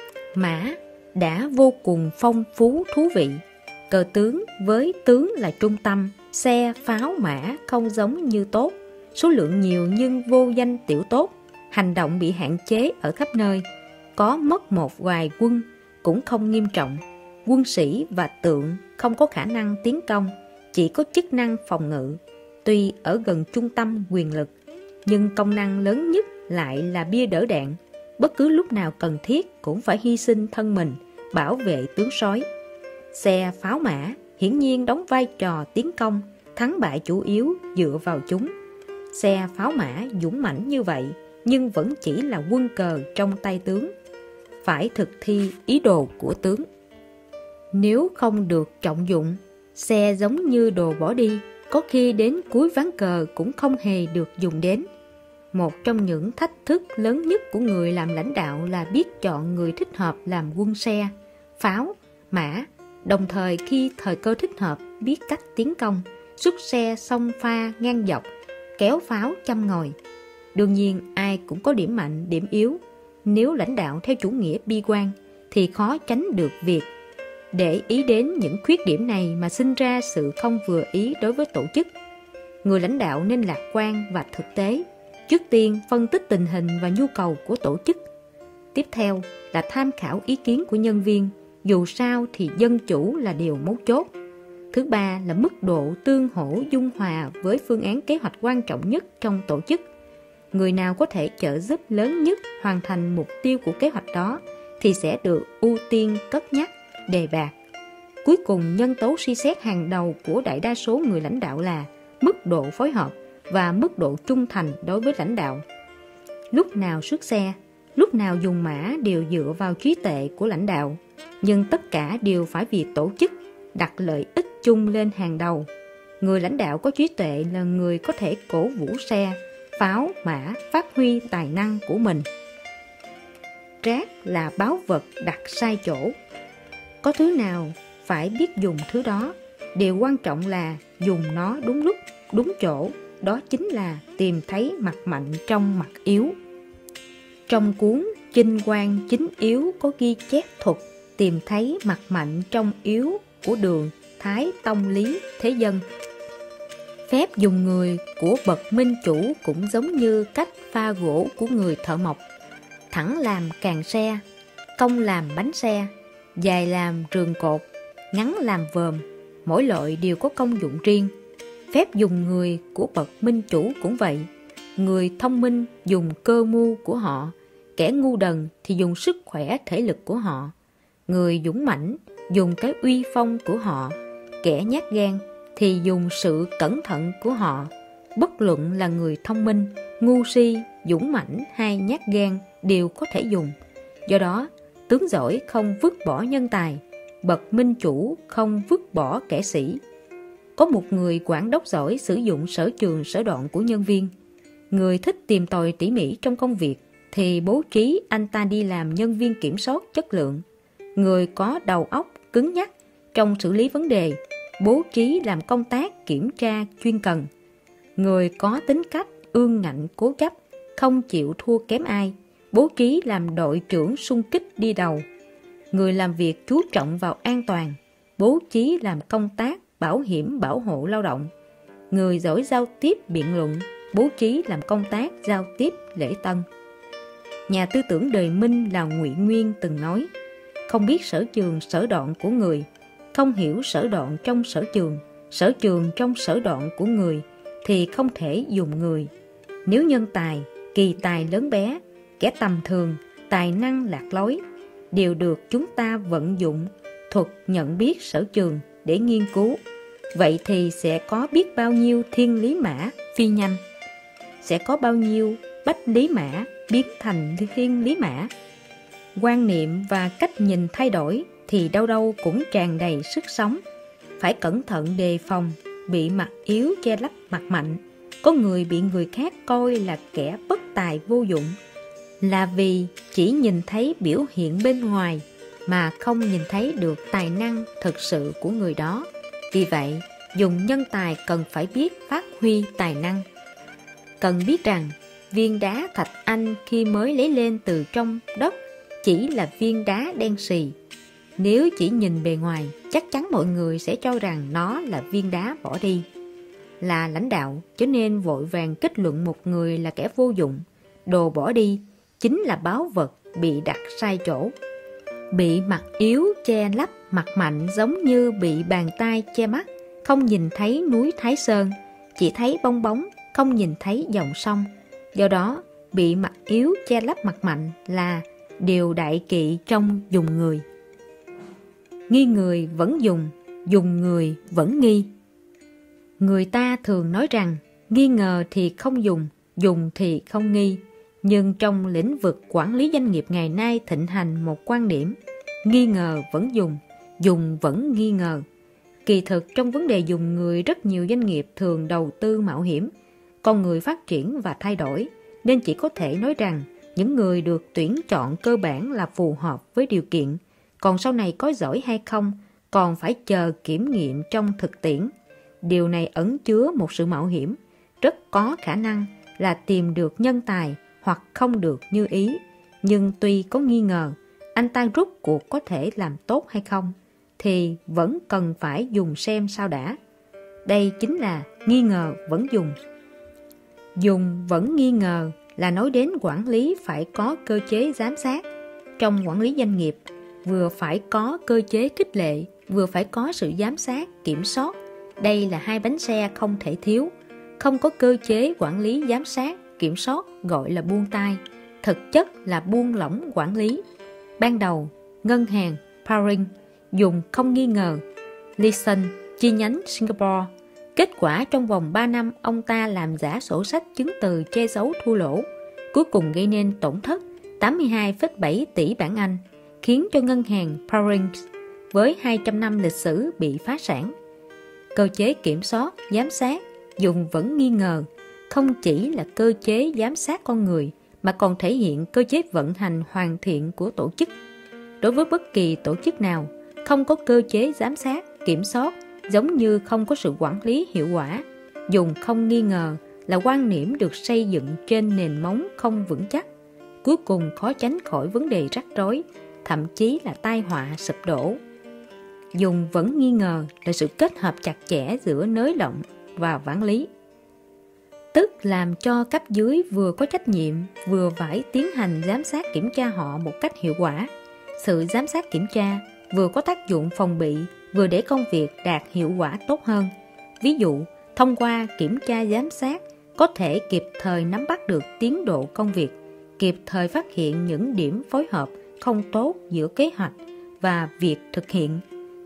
mã đã vô cùng phong phú thú vị. Cờ tướng với tướng là trung tâm, xe, pháo, mã không giống như tốt. Số lượng nhiều nhưng vô danh tiểu tốt. Hành động bị hạn chế ở khắp nơi. Có mất một vài quân cũng không nghiêm trọng. Quân sĩ và tượng không có khả năng tiến công, chỉ có chức năng phòng ngự. Tuy ở gần trung tâm quyền lực, nhưng công năng lớn nhất lại là bia đỡ đạn. Bất cứ lúc nào cần thiết cũng phải hy sinh thân mình, bảo vệ tướng soái. Xe, pháo, mã hiển nhiên đóng vai trò tiến công, thắng bại chủ yếu dựa vào chúng. Xe, pháo, mã dũng mãnh như vậy, nhưng vẫn chỉ là quân cờ trong tay tướng. Phải thực thi ý đồ của tướng. Nếu không được trọng dụng, xe giống như đồ bỏ đi, có khi đến cuối ván cờ cũng không hề được dùng đến. Một trong những thách thức lớn nhất của người làm lãnh đạo là biết chọn người thích hợp làm quân xe, pháo, mã. Đồng thời khi thời cơ thích hợp, biết cách tiến công, xuất xe xông pha ngang dọc, kéo pháo châm ngòi. Đương nhiên ai cũng có điểm mạnh, điểm yếu. Nếu lãnh đạo theo chủ nghĩa bi quan thì khó tránh được việc để ý đến những khuyết điểm này mà sinh ra sự không vừa ý đối với tổ chức. Người lãnh đạo nên lạc quan và thực tế. Trước tiên phân tích tình hình và nhu cầu của tổ chức. Tiếp theo là tham khảo ý kiến của nhân viên. Dù sao thì dân chủ là điều mấu chốt. Thứ ba là mức độ tương hỗ dung hòa với phương án kế hoạch quan trọng nhất trong tổ chức. Người nào có thể trợ giúp lớn nhất hoàn thành mục tiêu của kế hoạch đó thì sẽ được ưu tiên cất nhắc, đề bạt. Cuối cùng, nhân tố suy xét hàng đầu của đại đa số người lãnh đạo là mức độ phối hợp và mức độ trung thành đối với lãnh đạo. Lúc nào xuất xe, lúc nào dùng mã đều dựa vào trí tuệ của lãnh đạo, nhưng tất cả đều phải vì tổ chức, đặt lợi ích chung lên hàng đầu. Người lãnh đạo có trí tuệ là người có thể cổ vũ xe, pháo, mã phát huy tài năng của mình. Rác là báu vật đặt sai chỗ. Có thứ nào phải biết dùng thứ đó. Điều quan trọng là dùng nó đúng lúc, đúng chỗ. Đó chính là tìm thấy mặt mạnh trong mặt yếu. Trong cuốn Chinh Quan Chính Yếu có ghi chép thuật tìm thấy mặt mạnh trong yếu của Đường Thái Tông Lý Thế Dân. Phép dùng người của bậc minh chủ cũng giống như cách pha gỗ của người thợ mộc. Thẳng làm càng xe, cong làm bánh xe, dài làm rường cột, ngắn làm vòm. Mỗi loại đều có công dụng riêng. Phép dùng người của bậc minh chủ cũng vậy. Người thông minh dùng cơ mưu của họ, kẻ ngu đần thì dùng sức khỏe thể lực của họ. Người dũng mãnh dùng cái uy phong của họ, kẻ nhát gan thì dùng sự cẩn thận của họ. Bất luận là người thông minh, ngu si, dũng mãnh hay nhát gan đều có thể dùng. Do đó, tướng giỏi không vứt bỏ nhân tài, bậc minh chủ không vứt bỏ kẻ sĩ. Có một người quản đốc giỏi sử dụng sở trường sở đoạn của nhân viên. Người thích tìm tòi tỉ mỉ trong công việc thì bố trí anh ta đi làm nhân viên kiểm soát chất lượng. Người có đầu óc cứng nhắc trong xử lý vấn đề, bố trí làm công tác kiểm tra chuyên cần. Người có tính cách ương ngạnh cố chấp, không chịu thua kém ai, bố trí làm đội trưởng xung kích đi đầu. Người làm việc chú trọng vào an toàn, bố trí làm công tác bảo hiểm bảo hộ lao động. Người giỏi giao tiếp biện luận, bố trí làm công tác giao tiếp lễ tân. Nhà tư tưởng đời Minh là Ngụy Nguyên từng nói: không biết sở trường sở đoạn của người, không hiểu sở đoạn trong sở trường trong sở đoạn của người thì không thể dùng người. Nếu nhân tài, kỳ tài lớn bé, kẻ tầm thường, tài năng lạc lối đều được chúng ta vận dụng thuật nhận biết sở trường để nghiên cứu, vậy thì sẽ có biết bao nhiêu thiên lý mã phi nhanh, sẽ có bao nhiêu bách lý mã biến thành thiên lý mã. Quan niệm và cách nhìn thay đổi thì đâu đâu cũng tràn đầy sức sống. Phải cẩn thận đề phòng bị mặt yếu che lấp mặt mạnh. Có người bị người khác coi là kẻ bất tài vô dụng, là vì chỉ nhìn thấy biểu hiện bên ngoài mà không nhìn thấy được tài năng thực sự của người đó. Vì vậy, dùng nhân tài cần phải biết phát huy tài năng. Cần biết rằng viên đá thạch anh khi mới lấy lên từ trong đất chỉ là viên đá đen xì. Nếu chỉ nhìn bề ngoài, chắc chắn mọi người sẽ cho rằng nó là viên đá bỏ đi. Là lãnh đạo, cho nên vội vàng kết luận một người là kẻ vô dụng, đồ bỏ đi, chính là báu vật bị đặt sai chỗ. Bị mặt yếu che lấp mặt mạnh giống như bị bàn tay che mắt, không nhìn thấy núi Thái Sơn, chỉ thấy bong bóng, không nhìn thấy dòng sông. Do đó, bị mặt yếu che lấp mặt mạnh là điều đại kỵ trong dùng người. Nghi người vẫn dùng người vẫn nghi. Người ta thường nói rằng nghi ngờ thì không dùng thì không nghi. Nhưng trong lĩnh vực quản lý doanh nghiệp ngày nay thịnh hành một quan điểm: nghi ngờ vẫn dùng vẫn nghi ngờ. Kỳ thực trong vấn đề dùng người, rất nhiều doanh nghiệp thường đầu tư mạo hiểm. Con người phát triển và thay đổi, nên chỉ có thể nói rằng những người được tuyển chọn cơ bản là phù hợp với điều kiện. Còn sau này có giỏi hay không còn phải chờ kiểm nghiệm trong thực tiễn. Điều này ẩn chứa một sự mạo hiểm. Rất có khả năng là tìm được nhân tài hoặc không được như ý. Nhưng tuy có nghi ngờ anh ta rốt cuộc có thể làm tốt hay không thì vẫn cần phải dùng xem sao đã. Đây chính là nghi ngờ vẫn dùng vẫn nghi ngờ là nói đến quản lý phải có cơ chế giám sát. Trong quản lý doanh nghiệp, vừa phải có cơ chế khích lệ, vừa phải có sự giám sát, kiểm soát. Đây là hai bánh xe không thể thiếu. Không có cơ chế quản lý giám sát, kiểm soát gọi là buông tay, thực chất là buông lỏng quản lý. Ban đầu, ngân hàng Paring dùng không nghi ngờ. Leeson, chi nhánh Singapore. Kết quả trong vòng 3 năm ông ta làm giả sổ sách chứng từ che giấu thua lỗ, cuối cùng gây nên tổn thất 82,7 tỷ bảng Anh, khiến cho ngân hàng Paring với 200 năm lịch sử bị phá sản. Cơ chế kiểm soát, giám sát, dùng vẫn nghi ngờ không chỉ là cơ chế giám sát con người mà còn thể hiện cơ chế vận hành hoàn thiện của tổ chức. Đối với bất kỳ tổ chức nào, không có cơ chế giám sát, kiểm soát giống như không có sự quản lý hiệu quả. Dùng không nghi ngờ là quan niệm được xây dựng trên nền móng không vững chắc, cuối cùng khó tránh khỏi vấn đề rắc rối, thậm chí là tai họa sụp đổ. Dùng vẫn nghi ngờ là sự kết hợp chặt chẽ giữa nới lỏng và quản lý, tức làm cho cấp dưới vừa có trách nhiệm vừa phải tiến hành giám sát kiểm tra họ một cách hiệu quả. Sự giám sát kiểm tra vừa có tác dụng phòng bị, vừa để công việc đạt hiệu quả tốt hơn. Ví dụ, thông qua kiểm tra giám sát có thể kịp thời nắm bắt được tiến độ công việc, kịp thời phát hiện những điểm phối hợp không tốt giữa kế hoạch và việc thực hiện.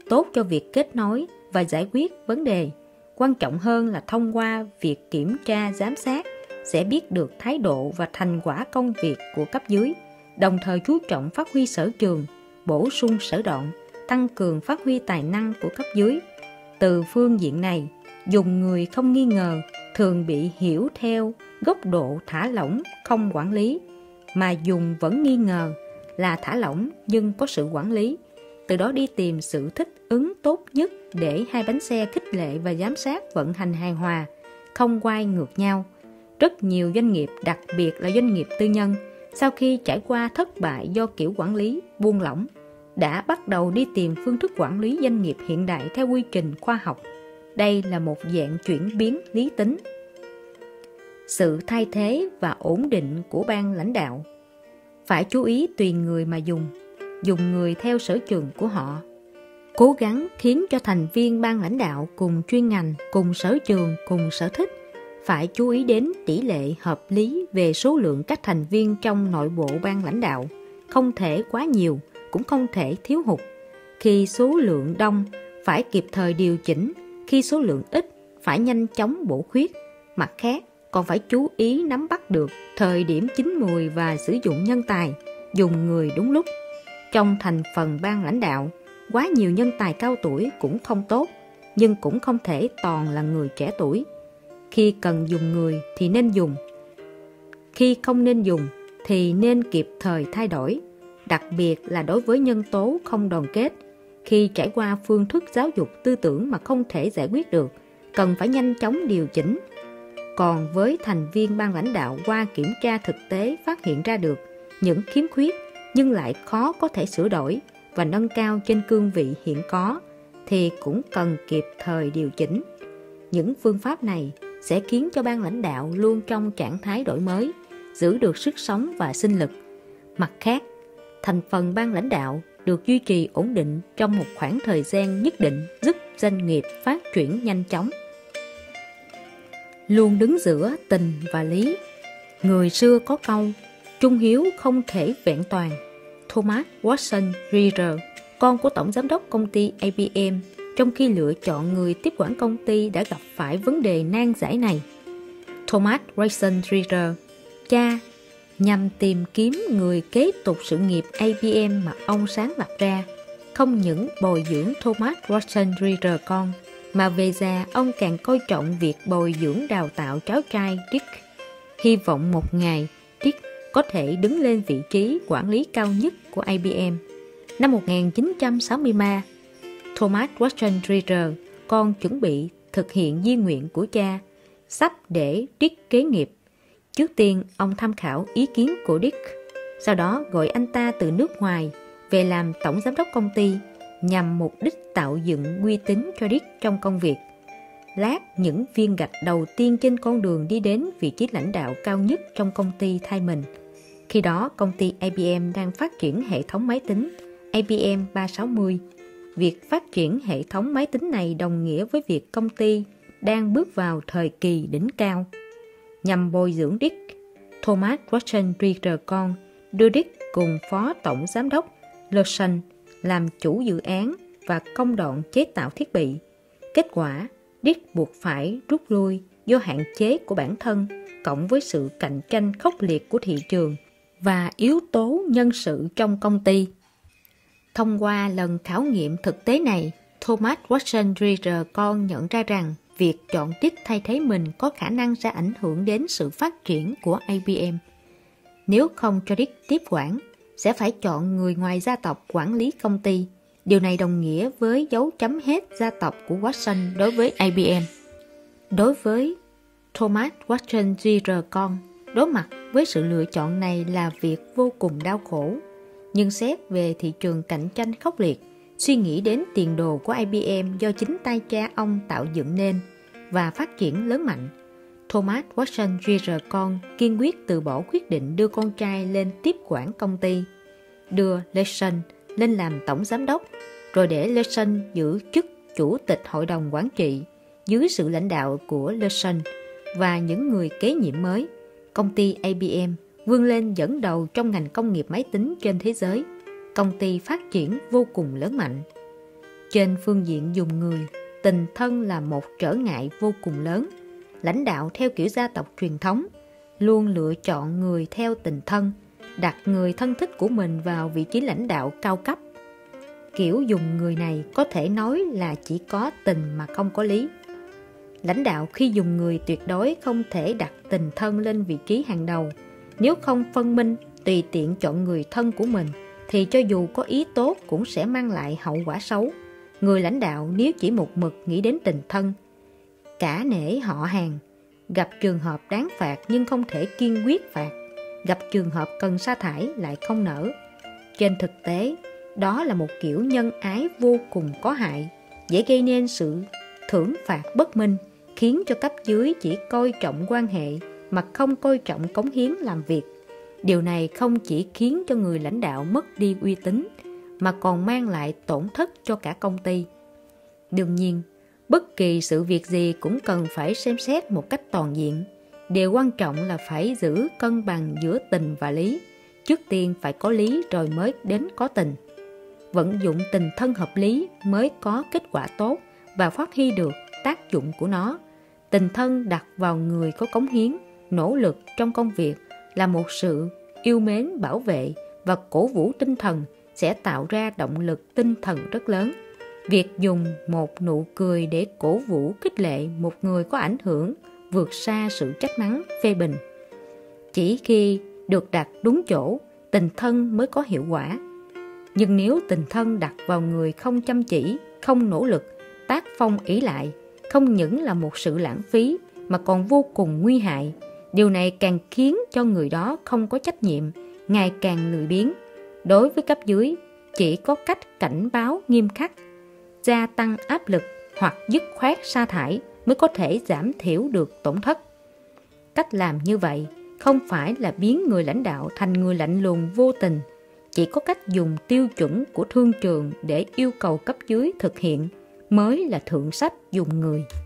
tốt cho việc kết nối và giải quyết vấn đề. Quan trọng hơn là thông qua việc kiểm tra giám sát sẽ biết được thái độ và thành quả công việc của cấp dưới, đồng thời chú trọng phát huy sở trường, bổ sung sở đoạn, tăng cường phát huy tài năng của cấp dưới. Từ phương diện này, dùng người không nghi ngờ thường bị hiểu theo góc độ thả lỏng không quản lý, mà dùng vẫn nghi ngờ là thả lỏng nhưng có sự quản lý. Từ đó đi tìm sự thích ứng tốt nhất để hai bánh xe khích lệ và giám sát vận hành hài hòa, không quay ngược nhau. Rất nhiều doanh nghiệp, đặc biệt là doanh nghiệp tư nhân, sau khi trải qua thất bại do kiểu quản lý buông lỏng, đã bắt đầu đi tìm phương thức quản lý doanh nghiệp hiện đại theo quy trình khoa học. Đây là một dạng chuyển biến lý tính. Sự thay thế và ổn định của ban lãnh đạo. Phải chú ý tùy người mà dùng người theo sở trường của họ. Cố gắng khiến cho thành viên ban lãnh đạo cùng chuyên ngành, cùng sở trường, cùng sở thích. Phải chú ý đến tỷ lệ hợp lý về số lượng các thành viên trong nội bộ ban lãnh đạo. Không thể quá nhiều, cũng không thể thiếu hụt. Khi số lượng đông, phải kịp thời điều chỉnh. Khi số lượng ít, phải nhanh chóng bổ khuyết. Mặt khác, còn phải chú ý nắm bắt được thời điểm chín mùi và sử dụng nhân tài, dùng người đúng lúc. Trong thành phần ban lãnh đạo, quá nhiều nhân tài cao tuổi cũng không tốt, nhưng cũng không thể toàn là người trẻ tuổi. Khi cần dùng người thì nên dùng, khi không nên dùng thì nên kịp thời thay đổi, đặc biệt là đối với nhân tố không đoàn kết. Khi trải qua phương thức giáo dục tư tưởng mà không thể giải quyết được, cần phải nhanh chóng điều chỉnh. Còn với thành viên ban lãnh đạo qua kiểm tra thực tế phát hiện ra được những khiếm khuyết nhưng lại khó có thể sửa đổi và nâng cao trên cương vị hiện có, thì cũng cần kịp thời điều chỉnh. Những phương pháp này sẽ khiến cho ban lãnh đạo luôn trong trạng thái đổi mới, giữ được sức sống và sinh lực. Mặt khác, thành phần ban lãnh đạo được duy trì ổn định trong một khoảng thời gian nhất định giúp doanh nghiệp phát triển nhanh chóng. Luôn đứng giữa tình và lý. Người xưa có câu, trung hiếu không thể vẹn toàn. Thomas Watson Reeder, con của tổng giám đốc công ty IBM, trong khi lựa chọn người tiếp quản công ty đã gặp phải vấn đề nan giải này. Thomas Watson Reeder, cha, nhằm tìm kiếm người kế tục sự nghiệp IBM mà ông sáng lập ra, không những bồi dưỡng Thomas Watson Reeder con, mà về già ông càng coi trọng việc bồi dưỡng đào tạo cháu trai Dick. Hy vọng một ngày Dick có thể đứng lên vị trí quản lý cao nhất của IBM. Năm 1963, Thomas Watson Reeder con chuẩn bị thực hiện di nguyện của cha, sắp để Dick kế nghiệp. Trước tiên, ông tham khảo ý kiến của Dick, sau đó gọi anh ta từ nước ngoài về làm tổng giám đốc công ty, nhằm mục đích tạo dựng uy tín cho Dick trong công việc. Lát, những viên gạch đầu tiên trên con đường đi đến vị trí lãnh đạo cao nhất trong công ty thay mình. Khi đó, công ty IBM đang phát triển hệ thống máy tính IBM 360. Việc phát triển hệ thống máy tính này đồng nghĩa với việc công ty đang bước vào thời kỳ đỉnh cao. Nhằm bồi dưỡng Dick, Thomas Watson Reeder con đưa Dick cùng phó tổng giám đốc Lawson làm chủ dự án và công đoạn chế tạo thiết bị. Kết quả, Dick buộc phải rút lui do hạn chế của bản thân, cộng với sự cạnh tranh khốc liệt của thị trường và yếu tố nhân sự trong công ty. Thông qua lần khảo nghiệm thực tế này, Thomas Watson Reeder con nhận ra rằng việc chọn Dick thay thế mình có khả năng sẽ ảnh hưởng đến sự phát triển của IBM. Nếu không cho Dick tiếp quản, sẽ phải chọn người ngoài gia tộc quản lý công ty. Điều này đồng nghĩa với dấu chấm hết gia tộc của Watson đối với IBM. Đối với Thomas Watson Reeder con, đối mặt với sự lựa chọn này là việc vô cùng đau khổ. Nhưng xét về thị trường cạnh tranh khốc liệt, suy nghĩ đến tiền đồ của IBM do chính tay cha ông tạo dựng nên và phát triển lớn mạnh, Thomas Watson Reeder con kiên quyết từ bỏ quyết định đưa con trai lên tiếp quản công ty, đưa Lawson lên làm tổng giám đốc, rồi để Lawson giữ chức chủ tịch hội đồng quản trị. Dưới sự lãnh đạo của Lawson và những người kế nhiệm mới, công ty IBM vươn lên dẫn đầu trong ngành công nghiệp máy tính trên thế giới. Công ty phát triển vô cùng lớn mạnh. Trên phương diện dùng người, tình thân là một trở ngại vô cùng lớn. Lãnh đạo theo kiểu gia tộc truyền thống luôn lựa chọn người theo tình thân, đặt người thân thích của mình vào vị trí lãnh đạo cao cấp. Kiểu dùng người này có thể nói là chỉ có tình mà không có lý. Lãnh đạo khi dùng người tuyệt đối không thể đặt tình thân lên vị trí hàng đầu. Nếu không phân minh, tùy tiện chọn người thân của mình, thì cho dù có ý tốt cũng sẽ mang lại hậu quả xấu. Người lãnh đạo nếu chỉ một mực nghĩ đến tình thân, cả nể họ hàng, gặp trường hợp đáng phạt nhưng không thể kiên quyết phạt, gặp trường hợp cần sa thải lại không nỡ. Trên thực tế, đó là một kiểu nhân ái vô cùng có hại, dễ gây nên sự thưởng phạt bất minh, khiến cho cấp dưới chỉ coi trọng quan hệ mà không coi trọng cống hiến làm việc. Điều này không chỉ khiến cho người lãnh đạo mất đi uy tín, mà còn mang lại tổn thất cho cả công ty. Đương nhiên, bất kỳ sự việc gì cũng cần phải xem xét một cách toàn diện. Điều quan trọng là phải giữ cân bằng giữa tình và lý. Trước tiên phải có lý rồi mới đến có tình. Vận dụng tình thân hợp lý mới có kết quả tốt và phát huy được tác dụng của nó. Tình thân đặt vào người có cống hiến, nỗ lực trong công việc là một sự yêu mến, bảo vệ và cổ vũ tinh thần, sẽ tạo ra động lực tinh thần rất lớn. Việc dùng một nụ cười để cổ vũ khích lệ một người có ảnh hưởng vượt xa sự trách mắng, phê bình. Chỉ khi được đặt đúng chỗ, tình thân mới có hiệu quả. Nhưng nếu tình thân đặt vào người không chăm chỉ, không nỗ lực, tác phong ỷ lại, không những là một sự lãng phí mà còn vô cùng nguy hại. Điều này càng khiến cho người đó không có trách nhiệm, ngày càng lười biếng. Đối với cấp dưới, chỉ có cách cảnh báo nghiêm khắc, gia tăng áp lực hoặc dứt khoát sa thải mới có thể giảm thiểu được tổn thất. Cách làm như vậy không phải là biến người lãnh đạo thành người lạnh lùng vô tình, chỉ có cách dùng tiêu chuẩn của thương trường để yêu cầu cấp dưới thực hiện mới là thượng sách dùng người.